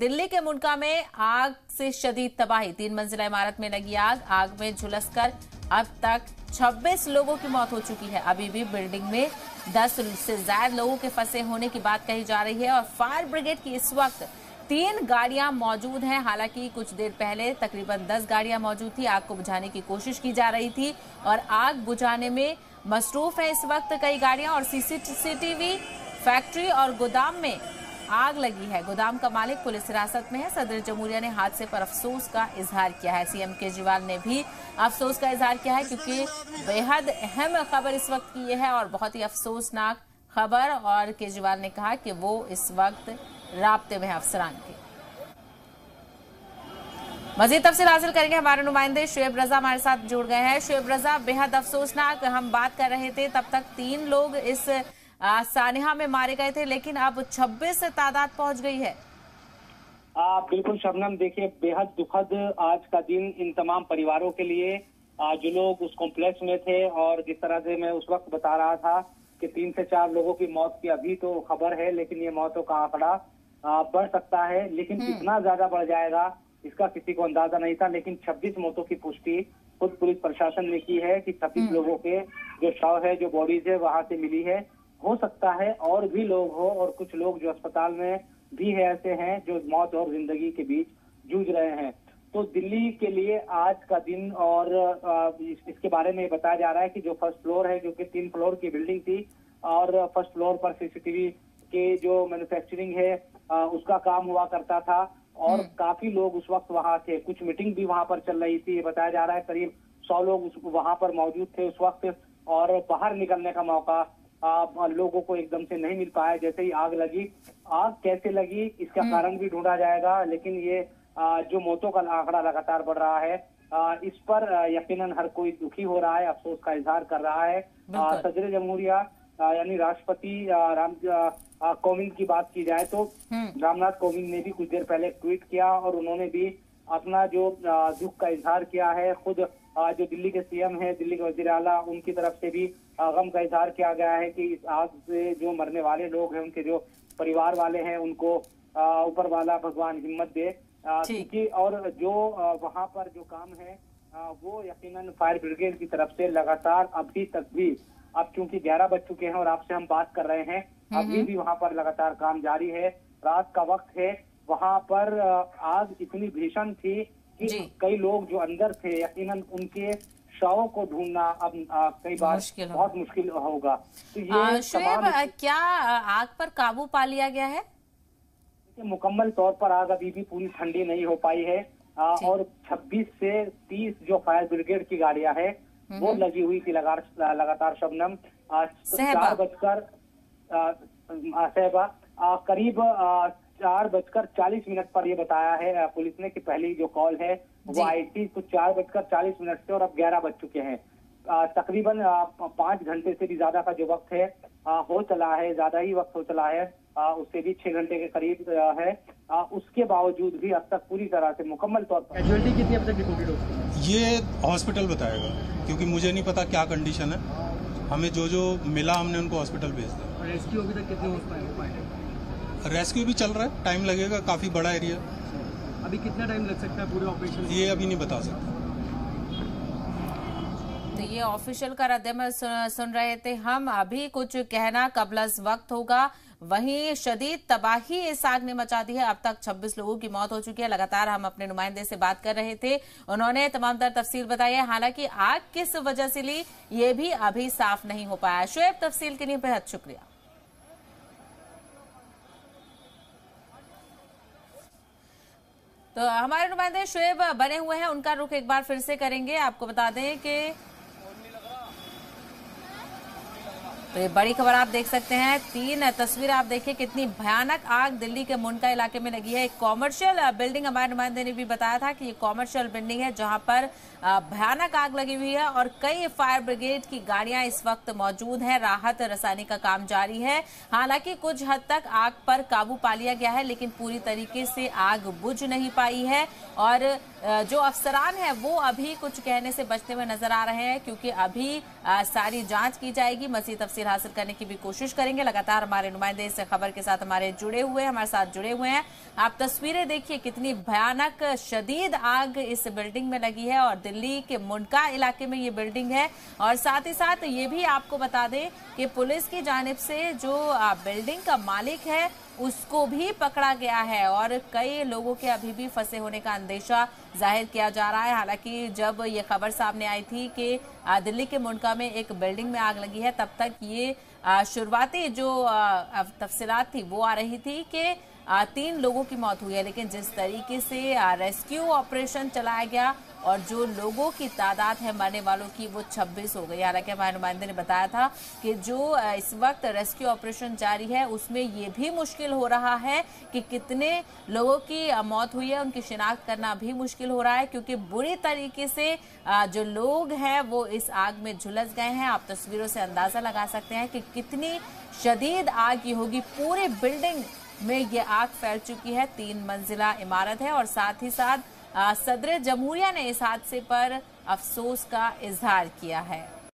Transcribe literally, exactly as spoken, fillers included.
दिल्ली के मुंडका में आग से शदीद तबाही। तीन मंजिला इमारत में लगी आग आग में झुलसकर अब तक छब्बीस लोगों की मौत हो चुकी है। अभी भी बिल्डिंग में दस से ज्यादा लोगों के फंसे होने की बात कही जा रही है और फायर ब्रिगेड की इस वक्त तीन गाड़ियां मौजूद हैं। हालांकि कुछ देर पहले तकरीबन दस गाड़ियां मौजूद थी। आग को बुझाने की कोशिश की जा रही थी और आग बुझाने में मसरूफ है इस वक्त कई गाड़ियां और सीसीटीवी फैक्ट्री और गोदाम में आग लगी है। गोदाम का मालिक पुलिस हिरासत में है। सदर जमहूरिया ने हादसे पर अफसोस का इजहार किया है। सीएम केजरीवाल ने भी अफसोस का इजहार किया है क्योंकि बेहद अहम खबर इस वक्त की यह है और बहुत ही अफसोसनाक खबर। और केजरीवाल ने कहा कि वो इस वक्त राब्ते में अफसरान के। मजीद तफसील हासिल करेंगे। हमारे नुमाइंदे शुएब रजा हमारे साथ जुड़ गए हैं। शुएब रजा, बेहद अफसोसनाक हम बात कर रहे थे, तब तक तीन लोग इस सानिहा में मारे गए थे, लेकिन अब छब्बीस तादाद पहुंच गई है। आ, बिल्कुल शबनम, देखिए बेहद दुखद आज का दिन इन तमाम परिवारों के लिए आ, जो लोग उस कॉम्प्लेक्स में थे। और जिस तरह से मैं उस वक्त बता रहा था कि तीन से चार लोगों की मौत की अभी तो खबर है, लेकिन ये मौतों का आंकड़ा बढ़ सकता है। लेकिन कितना ज्यादा बढ़ जाएगा इसका किसी को अंदाजा नहीं था। लेकिन छब्बीस मौतों की पुष्टि खुद पुलिस प्रशासन ने की है कि छब्बीस लोगों के जो शव है, जो बॉडीज है, वहां से मिली है। हो सकता है और भी लोग हो और कुछ लोग जो अस्पताल में भी है ऐसे हैं जो मौत और जिंदगी के बीच जूझ रहे हैं। तो दिल्ली के लिए आज का दिन और इसके बारे में बताया जा रहा है कि जो फर्स्ट फ्लोर है, जो कि तीन फ्लोर की बिल्डिंग थी और फर्स्ट फ्लोर पर सीसीटीवी के जो मैन्युफैक्चरिंग है उसका काम हुआ करता था और काफी लोग उस वक्त वहां थे। कुछ मीटिंग भी वहां पर चल रही थी। ये बताया जा रहा है करीब सौ लोग वहां पर मौजूद थे उस वक्त और बाहर निकलने का मौका आ, लोगों को एकदम से नहीं मिल पाया। जैसे ही आग लगी, आग कैसे लगी इसका कारण भी ढूंढा जाएगा। लेकिन ये आ, जो मौतों का आंकड़ा लगातार बढ़ रहा है, आ, इस पर यकीनन हर कोई दुखी हो रहा है, अफसोस का इजहार कर रहा है। सदर जमहूरिया यानी राष्ट्रपति राम कोविंद की बात की जाए तो रामनाथ कोविंद ने भी कुछ देर पहले ट्वीट किया और उन्होंने भी अपना जो दुख का इजहार किया है। खुद जो दिल्ली के सीएम है, दिल्ली के वजीर आला, उनकी तरफ से भी गम का इजहार किया गया है कि इस आग से जो मरने वाले लोग हैं, उनके जो परिवार वाले हैं, उनको ऊपर वाला भगवान हिम्मत दे। क्योंकि और जो वहां पर जो काम है वो यकीनन फायर ब्रिगेड की तरफ से लगातार अभी तक भी, अब चूंकि ग्यारह बज चुके हैं और आपसे हम बात कर रहे हैं, अभी भी वहां पर लगातार काम जारी है। रात का वक्त है, वहां पर आग इतनी भीषण थी कि कई लोग जो अंदर थे यकीनन उनके शवों को ढूंढना अब आ, कई बार मुश्किल हो। बहुत मुश्किल होगा। तो ये शुएब, क्या आग पर काबू पा लिया गया है? मुकम्मल तौर पर आग अभी भी पूरी ठंडी नहीं हो पाई है आ, और छब्बीस से तीस जो फायर ब्रिगेड की गाड़ियां है वो लगी हुई थी लगातार लगातार शबनम। चार बजकर सहबा करीब चार बजकर चालीस मिनट पर ये बताया है पुलिस ने कि पहली जो कॉल है वो आई थी तो चार बजकर चालीस मिनट से और अब ग्यारह बज चुके हैं। तकरीबन पांच घंटे से भी ज्यादा का जो वक्त है आ, हो चला है, ज्यादा ही वक्त हो चला है, आ, उससे भी छह घंटे के करीब है। आ, उसके बावजूद भी अब तक पूरी तरह से मुकम्मल तौर पर कैजुअलिटी कितनी अब तक रिपोर्टेड हो चुकी है? ये हॉस्पिटल बताएगा क्योंकि मुझे नहीं पता क्या कंडीशन है। हमें जो जो मिला हमने उनको हॉस्पिटल भेज दिया। रेस्क्यू अभी तक कितने हो पाए? रेस्क्यू भी चल रहा है, टाइम लगेगा, काफी बड़ा एरिया। अभी कितना टाइम लग सकता है पूरे ऑपरेशन? ये अभी नहीं बता सकता। तो ये ऑफिशियल का रद्दअमल सुन रहे थे हम। अभी कुछ कहना कबलस वक्त होगा। वहीं शदीद तबाही इस आग ने मचा दी है। अब तक छब्बीस लोगों की मौत हो चुकी है। लगातार हम अपने नुमाइंदे से बात कर रहे थे, उन्होंने तमाम तर तफसील बताई है। हालांकि आग किस वजह से ली ये भी अभी साफ नहीं हो पाया। शुएब, तफसील के लिए बेहद शुक्रिया। तो हमारे नुमाइंदे शुएब बने हुए हैं, उनका रुख एक बार फिर से करेंगे। आपको बता दें कि तो ये बड़ी खबर आप देख सकते हैं। तीन तस्वीर आप देखिए, कितनी भयानक आग दिल्ली के मुंडका इलाके में लगी है। एक कॉमर्शियल बिल्डिंग, हमारे नुमाइंदे ने भी बताया था कि ये कॉमर्शियल बिल्डिंग है जहां पर भयानक आग लगी हुई है और कई फायर ब्रिगेड की गाड़ियां इस वक्त मौजूद हैं। राहत रसानी का काम जारी है। हालांकि कुछ हद तक आग पर काबू पा लिया गया है, लेकिन पूरी तरीके से आग बुझ नहीं पाई है और जो अफसरान है वो अभी कुछ कहने से बचते हुए नजर आ रहे हैं क्योंकि अभी सारी जांच की जाएगी। मजीद तफसील तस्वीर हासिल करने की भी कोशिश करेंगे। लगातार हमारे नुमाइंदे इस खबर के साथ हमारे जुड़े हुए हमारे साथ जुड़े हुए हैं। आप तस्वीरें देखिए, कितनी भयानक शदीद आग इस बिल्डिंग में लगी है और दिल्ली के मुंडका इलाके में ये बिल्डिंग है। और साथ ही साथ ये भी आपको बता दें कि पुलिस की जानिब से जो बिल्डिंग का मालिक है उसको भी पकड़ा गया है और कई लोगों के अभी भी फंसे होने का अंदेशा जाहिर किया जा रहा है। हालांकि जब ये खबर सामने आई थी कि दिल्ली के मुंडका में एक बिल्डिंग में आग लगी है, तब तक ये शुरुआती जो तफसीलात थी वो आ रही थी कि तीन लोगों की मौत हुई है, लेकिन जिस तरीके से रेस्क्यू ऑपरेशन चलाया गया और जो लोगों की तादाद है मरने वालों की वो छब्बीस हो गई। हालांकि हमारे नुमाइंदे ने बताया था कि जो इस वक्त रेस्क्यू ऑपरेशन जारी है उसमें ये भी मुश्किल हो रहा है कि कितने लोगों की मौत हुई है, उनकी शिनाख्त करना भी मुश्किल हो रहा है, क्योंकि बुरी तरीके से जो लोग हैं वो इस आग में झुलस गए हैं। आप तस्वीरों से अंदाजा लगा सकते हैं कि कितनी शदीद आग ये होगी। पूरी बिल्डिंग में ये आग फैल चुकी है। तीन मंजिला इमारत है और साथ ही साथ सदर जमहूरिया ने इस हादसे पर अफसोस का इजहार किया है।